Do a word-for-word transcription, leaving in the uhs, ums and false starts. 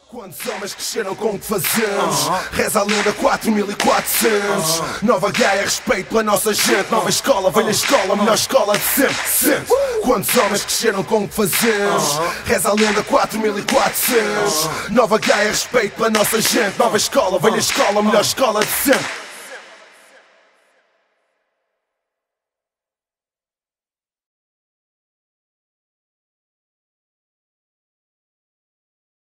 Quantos homens cresceram com o que fazemos? Uh -huh. Reza a lenda quatro mil e quatrocentos. uh -huh. Nova Gaia, respeito pela nossa gente. Nova escola, velha escola, melhor escola de sempre, sempre. uh! Quantos homens cresceram com o que fazemos? uh -huh. Reza a lenda quatro mil e quatrocentos. uh -huh. Nova Gaia, respeito pela nossa gente. Nova escola, velha escola, melhor escola de sempre.